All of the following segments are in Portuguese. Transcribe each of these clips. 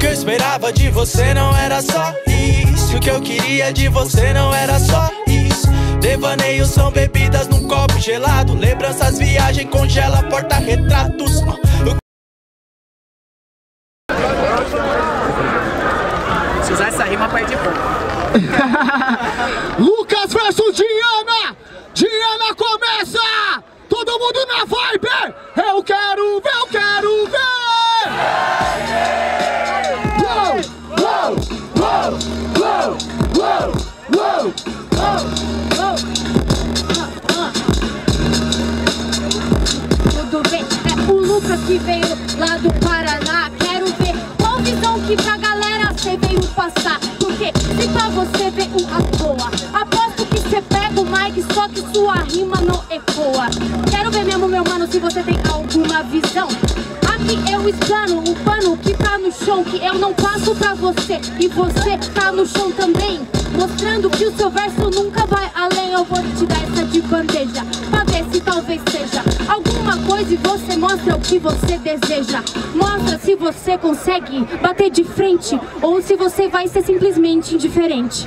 que eu esperava de você não era só isso. O que eu queria de você não era só isso. Devaneios são bebidas num copo gelado. Lembranças, viagem, congela, porta-retratos. Se usar essa rima, perde ponto. Lucas versus Diana. Diana começa. Todo mundo na vibe. Eu quero ver, eu quero ver. Uou, uou, uou, uou, uou, uou. Tudo bem, é o Lucas que veio lá do Paraná. Quero ver qual visão que pra galera cê veio passar. Porque se pra você veio à toa, aposto que cê pega o mic, só que sua rima não ecoa. Quero ver mesmo, meu mano, se você tem alguma visão. Aqui eu explano o pano que tá no chão, que eu não passo pra você e você tá no chão também, mostrando que o seu verso nunca vai além. Eu vou te dar essa de bandeja, pra ver se talvez seja alguma coisa e você mostra o que você deseja. Mostra se você consegue bater de frente ou se você vai ser simplesmente indiferente.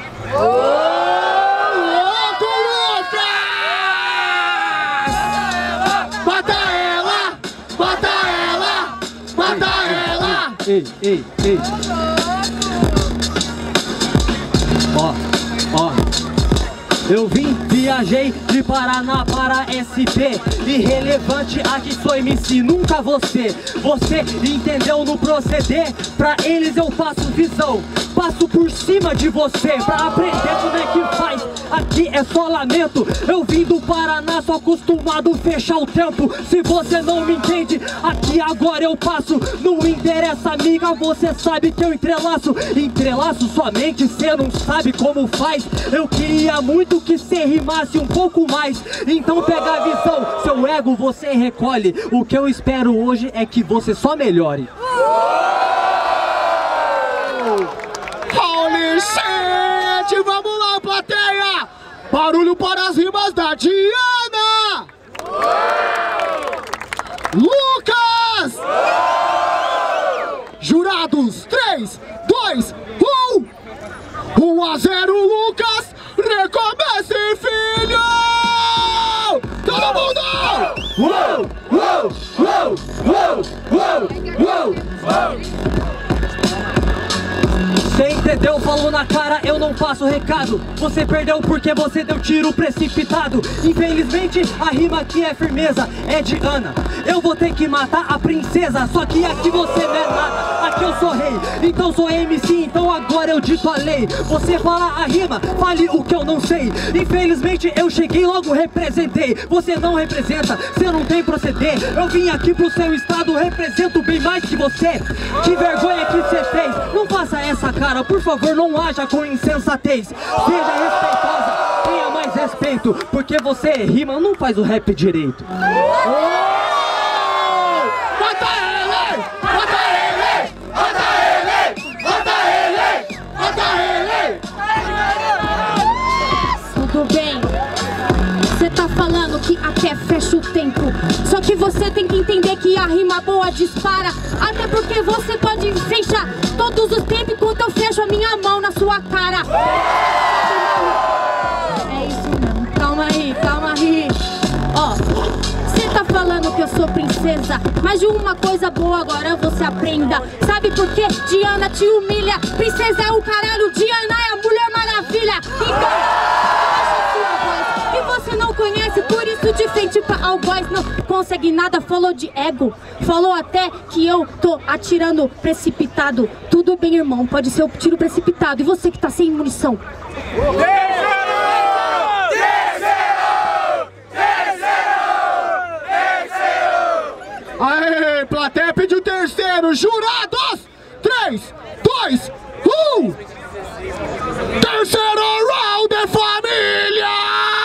Ei, ei, ei. Ó. Eu viajei de Paraná para SP. Irrelevante, aqui sou MC, nunca você. Você entendeu no proceder? Pra eles eu faço visão. Passo por cima de você pra aprender como é que faz. Aqui é só lamento. Eu vim do Paraná, sou acostumado a fechar o tempo. Se você não me entende, aqui agora eu passo. Não interessa, amiga, você sabe que eu entrelaço. Entrelaço somente, cê não sabe como faz. Eu queria muito que cê rimasse um pouco mais. Então pega a visão, seu ego você recolhe. O que eu espero hoje é que você só melhore. Holy shit! Vamos lá, plateia! Barulho para as rimas da Diana! Lucas! Jurados, 3, 2, 1! 1-0 Lucas! Recomece, filho! Todo mundo! Uou! Uou! Uou! Uou! Uou! Uou! Cê entendeu? Falou na cara, eu não passo recado. Você perdeu porque você deu tiro precipitado. Infelizmente, a rima aqui é firmeza, é de Ana. Eu vou ter que matar a princesa, só que aqui você não é nada. Aqui eu sou rei, então sou MC, então agora eu dito a lei. Você fala a rima, fale o que eu não sei. Infelizmente, eu cheguei logo representei. Você não representa, você não tem proceder. Eu vim aqui pro seu estado, represento bem mais que você. Que vergonha que você fez. Não faça essa cara, por favor, não haja com insensatez. Seja respeitosa, tenha mais respeito, porque você rima, não faz o rap direito. Mata ele! Mata ele! Mata ele! Mata ele! Mata ele! Tudo bem, você tá falando que até fecha o tempo. Só que você tem que entender que a rima boa dispara. Até porque você pode fechar todos os tempos enquanto eu fecho a minha mão na sua cara. É isso mesmo, calma aí. Ó, você tá falando que eu sou princesa, mas de uma coisa boa agora você aprenda. Sabe por que Diana te humilha? Princesa é o caralho, Diana é a Mulher Maravilha. Então, que você não conhece, por isso de frente pra All Boys não consegue nada. Falou de ego, falou até que eu tô atirando precipitado. Tudo bem, irmão, pode ser o tiro precipitado. E você que tá sem munição? Aê, plateia pediu terceiro. Jurados, 3, 2, 1. Terceiro round, família!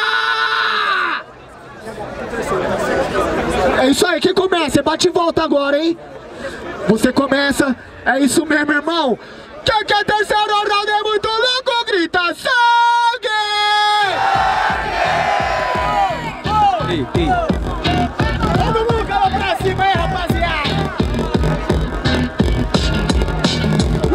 É isso aí, quem começa? Bate e volta agora, hein? Você começa, é isso mesmo, irmão. Quem quer terceiro round é muito louco, grita sangue! Ei. Todo mundo cala pra cima aí, rapaziada!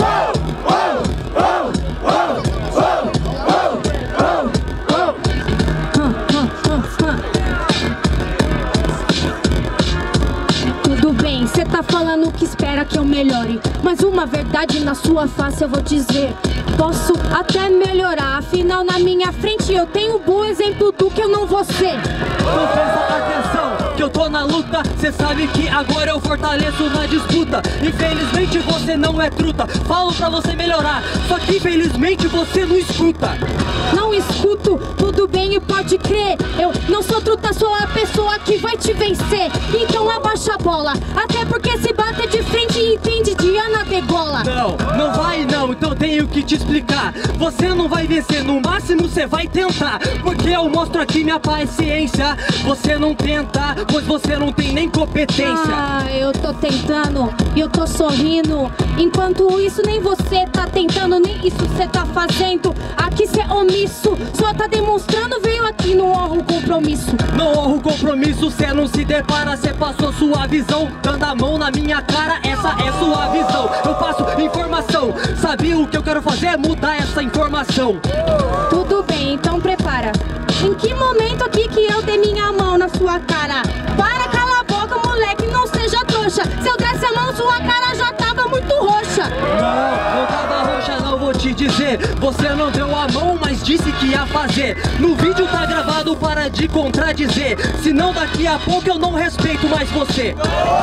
Mas uma verdade na sua face eu vou dizer: posso até melhorar, afinal na minha frente eu tenho um bom exemplo do que eu não vou ser. Então presta atenção, que eu tô na luta. Cê sabe que agora eu fortaleço na disputa. Infelizmente você não é truta, falo pra você melhorar, só que infelizmente você não escuta. Não escuto, tudo bem e pode crer. Eu não sou truta, sou a pessoa que vai te vencer. Então abaixa a bola, até porque se bater de frente entende de Ana Degola. Não vai não, então tenho que te explicar. Você não vai vencer, no máximo você vai tentar, porque eu mostro aqui minha paciência. Você não tenta, pois você não tem nem competência. Ah, eu tô tentando e eu tô sorrindo. Enquanto isso nem você tá tentando, nem isso você tá fazendo. Aqui cê é omisso, só tá demonstrando, veio aqui, não honra o compromisso. Não honra o compromisso, cê não se depara, cê passou sua visão, dando a mão na minha cara, essa é sua visão. Eu passo informação, sabia o que eu quero fazer é mudar essa informação. Tudo bem, então prepara. Em que momento aqui que eu dei minha mão na sua cara? Para, cala a boca, moleque, não seja trouxa. Se eu desse a mão, sua cara já tava muito roxa. Não tava roxa não, vou te dizer. Você não deu a mão, mas disse que ia fazer. No vídeo tá gravado, para de contradizer, senão daqui a pouco eu não respeito mais você.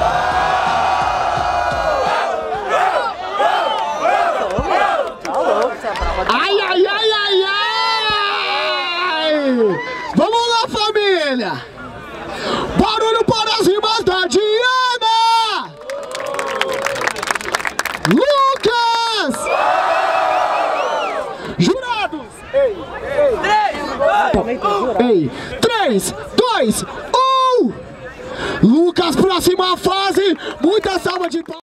Ai, ai, ai, ai, ai! Vamos lá, família! Barulho para as rimas da Diana! Lucas! Jurados! Ei, 3, 2, 1! Lucas, próxima fase! Muita salva de palmas!